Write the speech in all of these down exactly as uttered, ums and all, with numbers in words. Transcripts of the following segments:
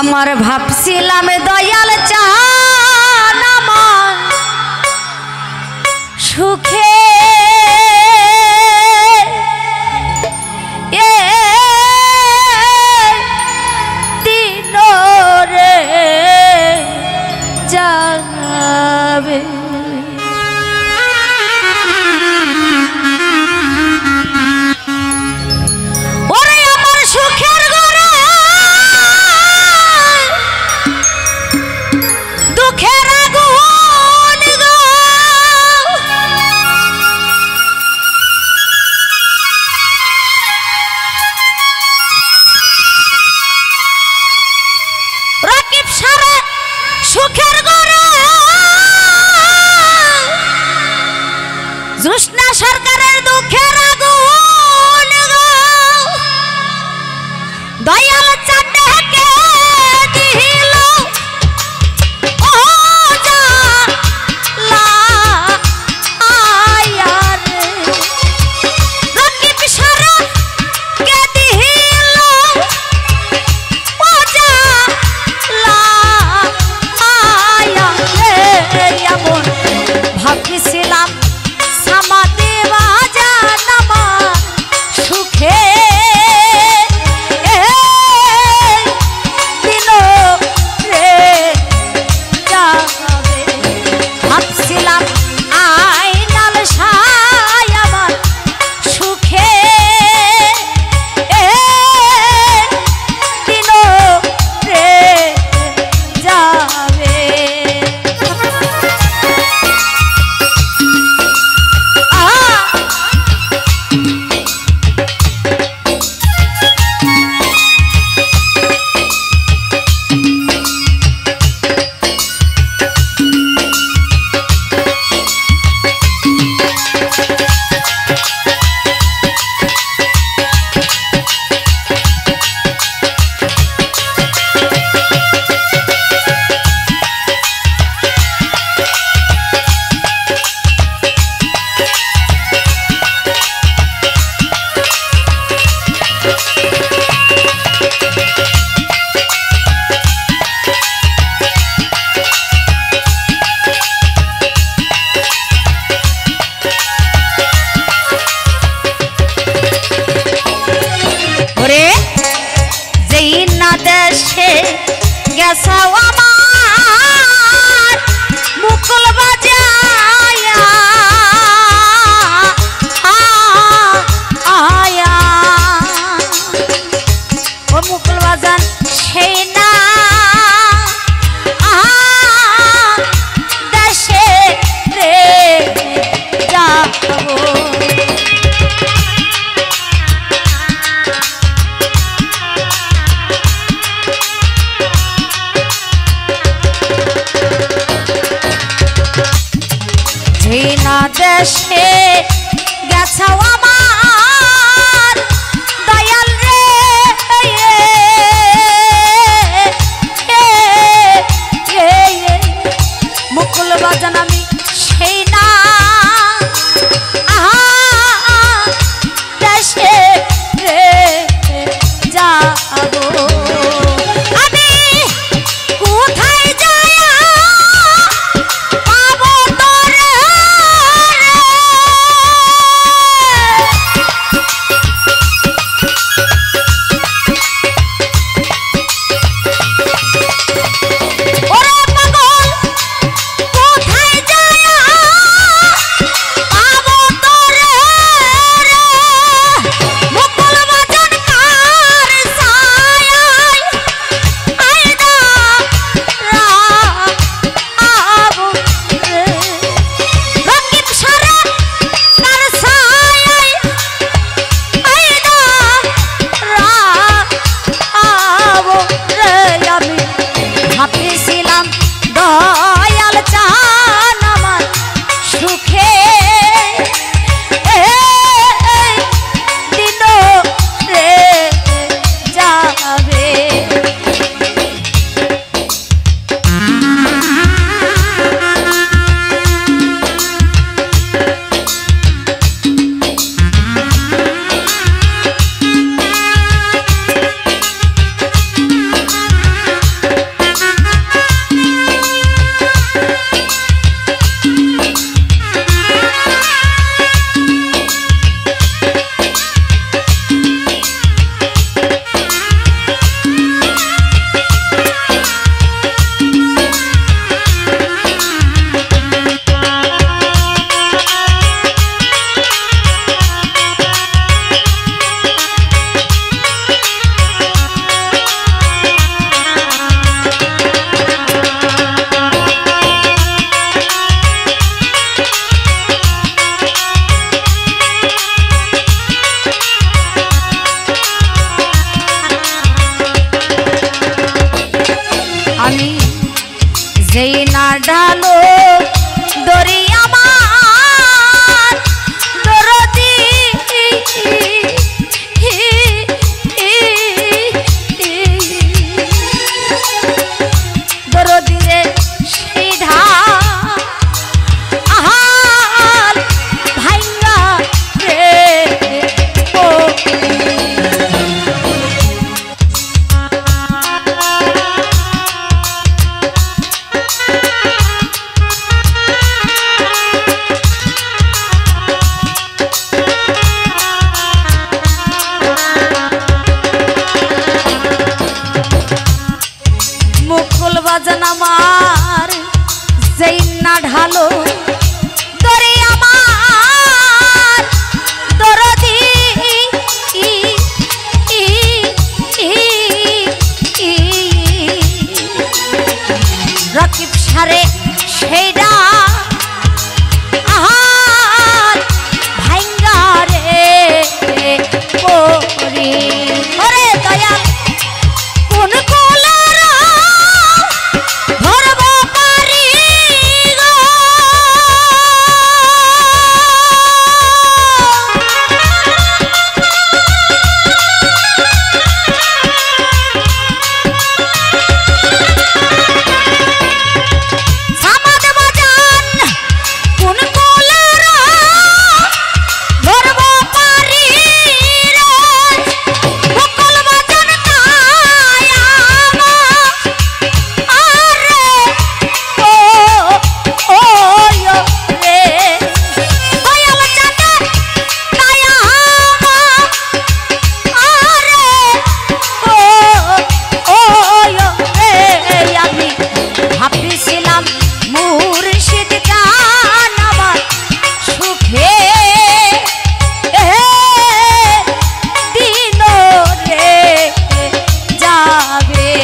আমার ভাবছিলাম দয়াল চান আমার সুখে এ দিন রে যাবে জোৎস্না সরকারের দুঃখের আগুন দয়াল চাঁদকে দিল ও জালা আয়ার রকিব সারাকে দিল ও জালা আয়ার এমন ভাবছিলাম দেশে গেছাও আমার মুকুল বাজায়া আয়া ও মুকুল বাজান সেই না দেশে রে যাবো না দেশে গেছাও আমার দয়াল রে মুকুল বাজান আমি সেই না দেশে রে যাবো যেই না ঢালো দরি আমার দরদি দরদি রে সেই ঢাল আহাল ভাঙ্গা রে ও মুকুল বাজান আমার যেই না ঢালো দরে আমার দরদি রকিব সারে সেইডা আহার ভাঙ্গা রে পরি ওরে দয়া কোন কোলার ধরব পারি গো সামাদ বাজান কোন কোলার ধরব পারি রে মুকুল বাজান কায়া আরে ও ও ইয়ো রে দয়াল চাঁদের কায়া আরে ও ও ইয়ো রে আমি ভাবছিলাম মুর্শিদ জান আমার সুখে দিন রে যাবে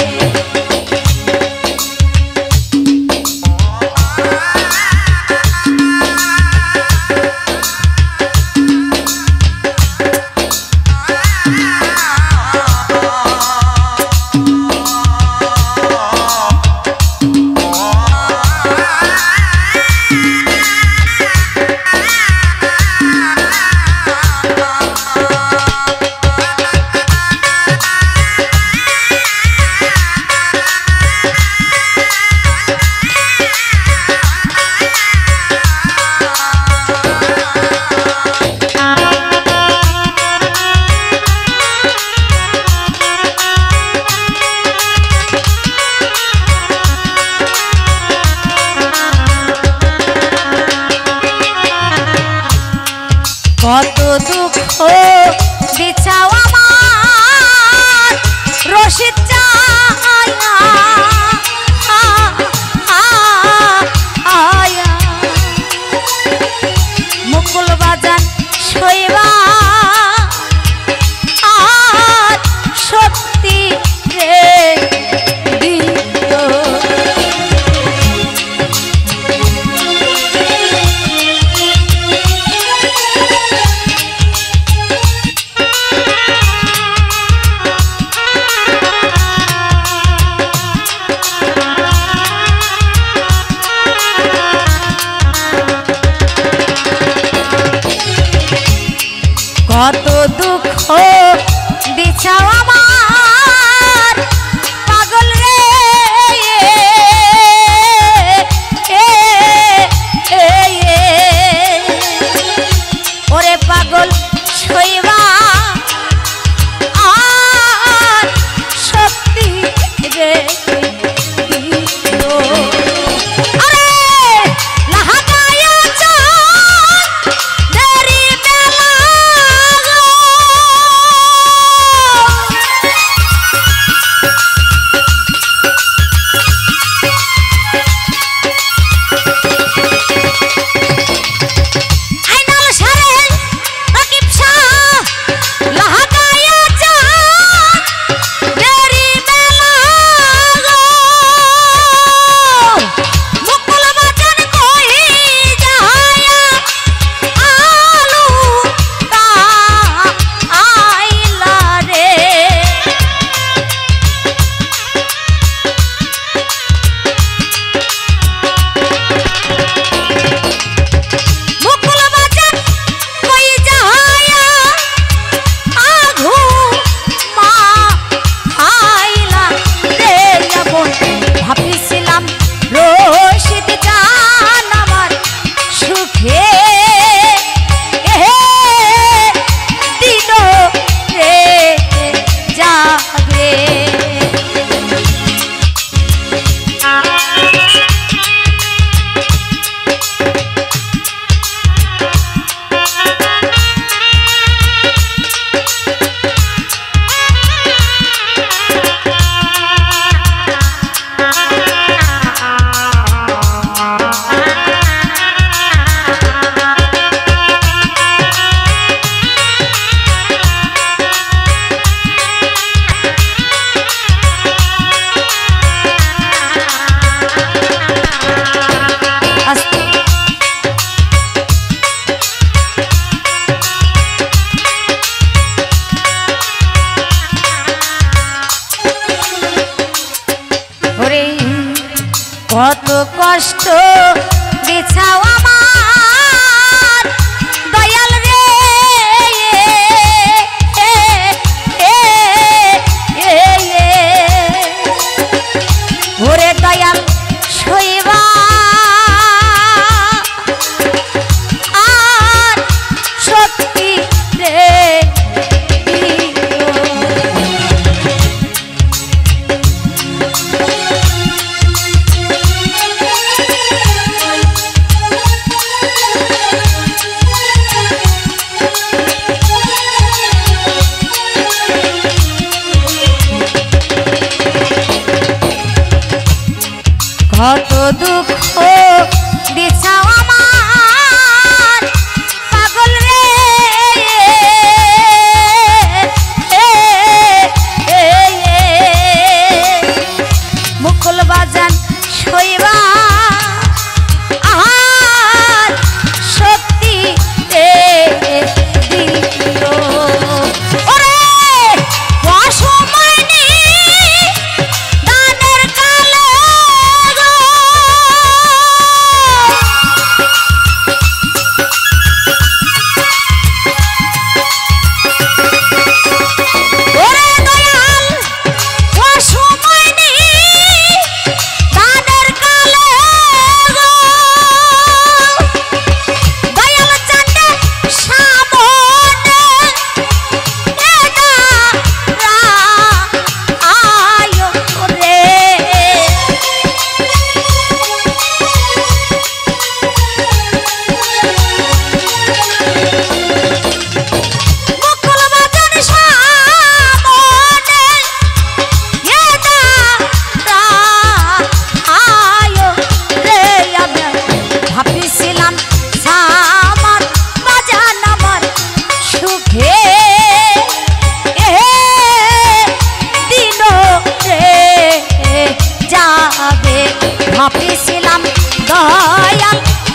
কত দুঃখ দিছাও আমার রশিদ চায়া আয়া মুকুল বাজান শৈবা আর সত্যি রে দিত কত দুঃখ দিছাও আমার পাগল রে ওরে পাগল শৈবা আর সত্যি রে আরে লাহাগায়া চাঁদ দেরি বেলা ওরে কত কষ্ট দিছাও আমার দয়াল রে ওরে দয়াল সইবা আর সত্যি রে কত দুঃখ দিছাও আমার পাগল রে মুকুল বাজান সইবা আর সত্যি রে দিল ওরে অসময়নি দানের কালে ভাবছিলাম দয়াল